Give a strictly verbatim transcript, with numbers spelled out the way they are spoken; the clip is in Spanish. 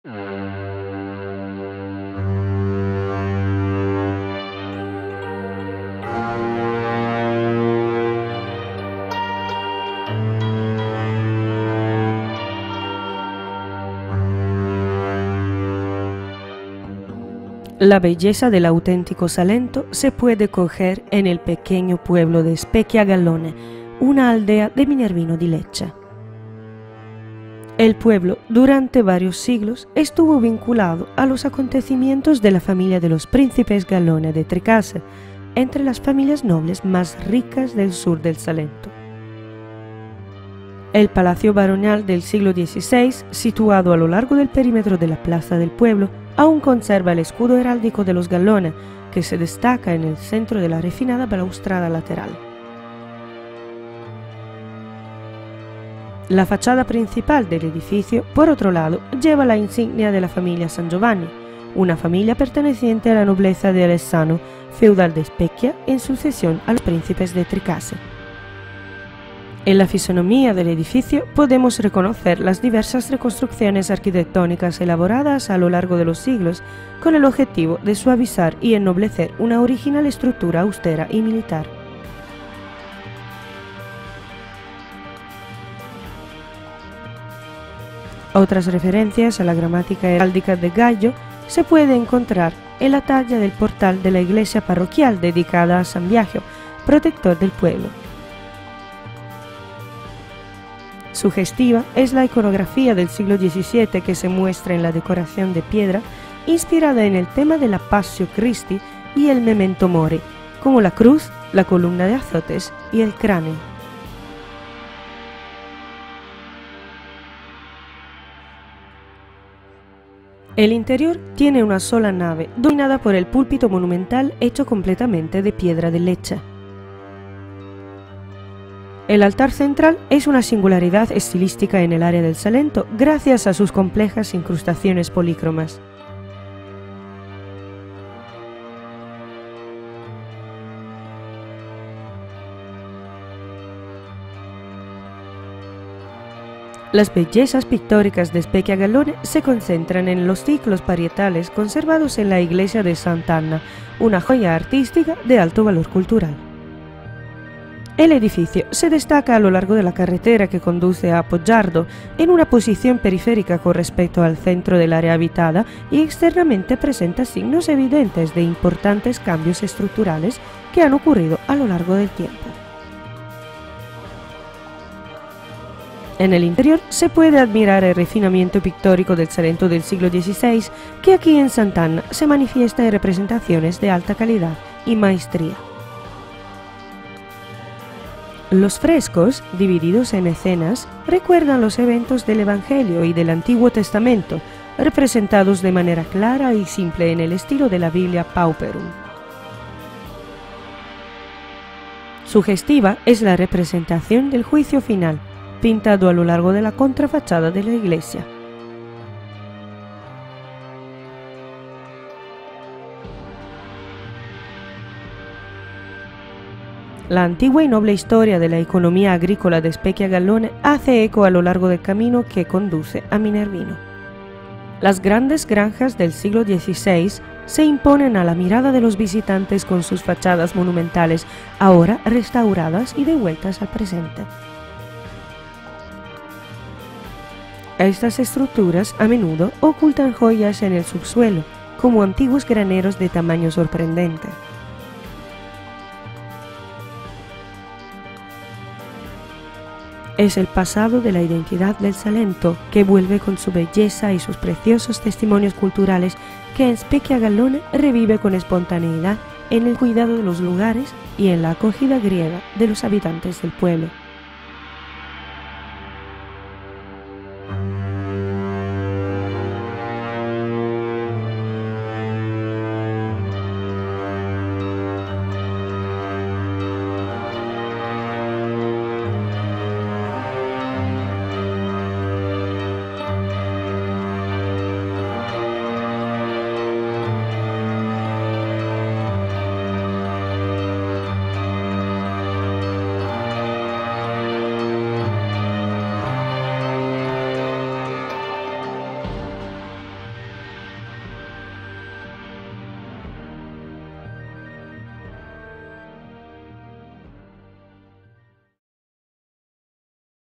La belleza del auténtico Salento se puede coger en el pequeño pueblo de Specchia Gallone, una aldea de Minervino di Lecce. El pueblo, durante varios siglos, estuvo vinculado a los acontecimientos de la familia de los príncipes Gallone de Tricase, entre las familias nobles más ricas del sur del Salento. El palacio baronial del siglo dieciséis, situado a lo largo del perímetro de la plaza del pueblo, aún conserva el escudo heráldico de los Gallone, que se destaca en el centro de la refinada balaustrada lateral. La fachada principal del edificio, por otro lado, lleva la insignia de la familia San Giovanni, una familia perteneciente a la nobleza de Alessano, feudal de Specchia, en sucesión a los príncipes de Tricase. En la fisonomía del edificio podemos reconocer las diversas reconstrucciones arquitectónicas elaboradas a lo largo de los siglos con el objetivo de suavizar y ennoblecer una original estructura austera y militar. Otras referencias a la gramática heráldica de Gallo se puede encontrar en la talla del portal de la iglesia parroquial dedicada a San Biagio, protector del pueblo. Sugestiva es la iconografía del siglo diecisiete que se muestra en la decoración de piedra, inspirada en el tema de la Passio Christi y el Memento Mori, como la cruz, la columna de azotes y el cráneo. El interior tiene una sola nave, dominada por el púlpito monumental hecho completamente de piedra de Lecce. El altar central es una singularidad estilística en el área del Salento gracias a sus complejas incrustaciones polícromas. Las bellezas pictóricas de Specchia Gallone se concentran en los ciclos parietales conservados en la iglesia de Sant'Anna, una joya artística de alto valor cultural. El edificio se destaca a lo largo de la carretera que conduce a Poggiardo, en una posición periférica con respecto al centro del área habitada y externamente presenta signos evidentes de importantes cambios estructurales que han ocurrido a lo largo del tiempo. En el interior se puede admirar el refinamiento pictórico del Salento del siglo dieciséis, que aquí en Sant'Anna se manifiesta en representaciones de alta calidad y maestría. Los frescos, divididos en escenas, recuerdan los eventos del Evangelio y del Antiguo Testamento, representados de manera clara y simple en el estilo de la Biblia Pauperum. Sugestiva es la representación del juicio final, pintado a lo largo de la contrafachada de la iglesia. La antigua y noble historia de la economía agrícola de Specchia Gallone hace eco a lo largo del camino que conduce a Minervino. Las grandes granjas del siglo dieciséis se imponen a la mirada de los visitantes con sus fachadas monumentales, ahora restauradas y devueltas al presente. Estas estructuras a menudo ocultan joyas en el subsuelo, como antiguos graneros de tamaño sorprendente. Es el pasado de la identidad del Salento que vuelve con su belleza y sus preciosos testimonios culturales que en Specchia Gallone revive con espontaneidad en el cuidado de los lugares y en la acogida griega de los habitantes del pueblo.